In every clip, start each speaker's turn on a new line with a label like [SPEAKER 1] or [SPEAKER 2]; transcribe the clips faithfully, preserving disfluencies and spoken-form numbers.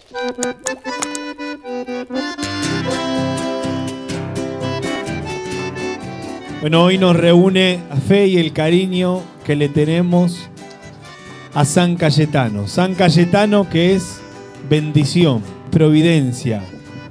[SPEAKER 1] Bueno, hoy nos reúne la fe y el cariño que le tenemos a San Cayetano. San Cayetano, que es bendición, providencia,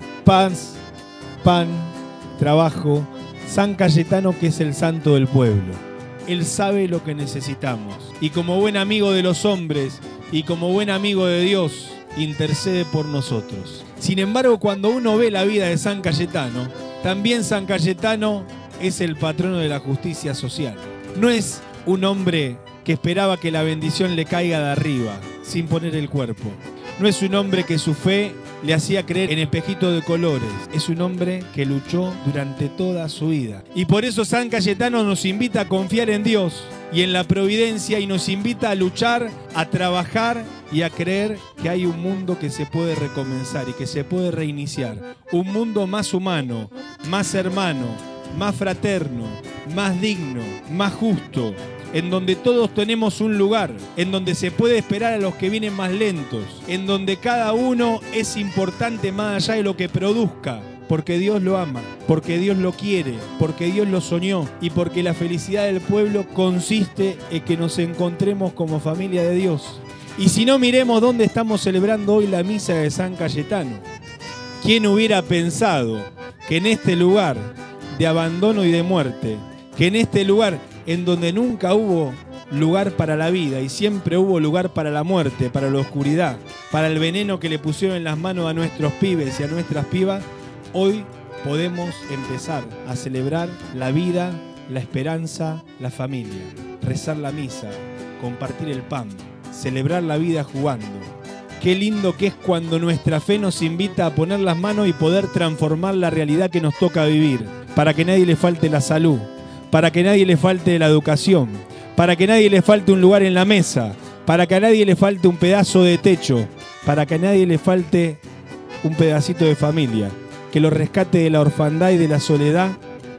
[SPEAKER 1] paz, pan, trabajo. San Cayetano, que es el santo del pueblo. Él sabe lo que necesitamos. Y como buen amigo de los hombres y como buen amigo de Dios, intercede por nosotros. Sin embargo, cuando uno ve la vida de San Cayetano, también San Cayetano es el patrono de la justicia social. No es un hombre que esperaba que la bendición le caiga de arriba, sin poner el cuerpo. No es un hombre que su fe le hacía creer en espejitos de colores. Es un hombre que luchó durante toda su vida. Y por eso San Cayetano nos invita a confiar en Dios y en la providencia, y nos invita a luchar, a trabajar y a creer que hay un mundo que se puede recomenzar y que se puede reiniciar. Un mundo más humano, más hermano, más fraterno, más digno, más justo, en donde todos tenemos un lugar, en donde se puede esperar a los que vienen más lentos, en donde cada uno es importante más allá de lo que produzca, porque Dios lo ama, porque Dios lo quiere, porque Dios lo soñó y porque la felicidad del pueblo consiste en que nos encontremos como familia de Dios. Y si no, miremos dónde estamos celebrando hoy la misa de San Cayetano. ¿Quién hubiera pensado que en este lugar de abandono y de muerte, que en este lugar en donde nunca hubo lugar para la vida y siempre hubo lugar para la muerte, para la oscuridad, para el veneno que le pusieron en las manos a nuestros pibes y a nuestras pibas, hoy podemos empezar a celebrar la vida, la esperanza, la familia, rezar la misa, compartir el pan, celebrar la vida jugando. Qué lindo que es cuando nuestra fe nos invita a poner las manos y poder transformar la realidad que nos toca vivir, para que nadie le falte la salud, para que nadie le falte la educación, para que nadie le falte un lugar en la mesa, para que a nadie le falte un pedazo de techo, para que a nadie le falte un pedacito de familia, que lo rescate de la orfandad y de la soledad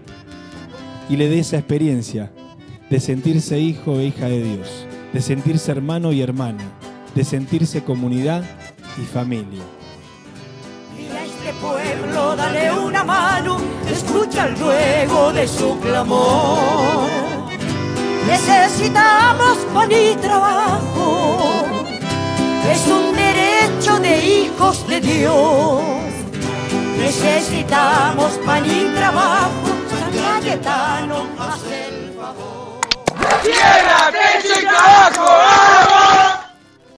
[SPEAKER 1] y le dé esa experiencia de sentirse hijo e hija de Dios, de sentirse hermano y hermana, de sentirse comunidad y familia.
[SPEAKER 2] Y a este pueblo dale una mano, escucha el ruego de su clamor. Necesitamos pan y trabajo, es un derecho de hijos de Dios. Necesitamos pan y trabajo, San Cayetano, haz el favor.
[SPEAKER 3] ¡Tierra, techo y trabajo! ¡Vamos!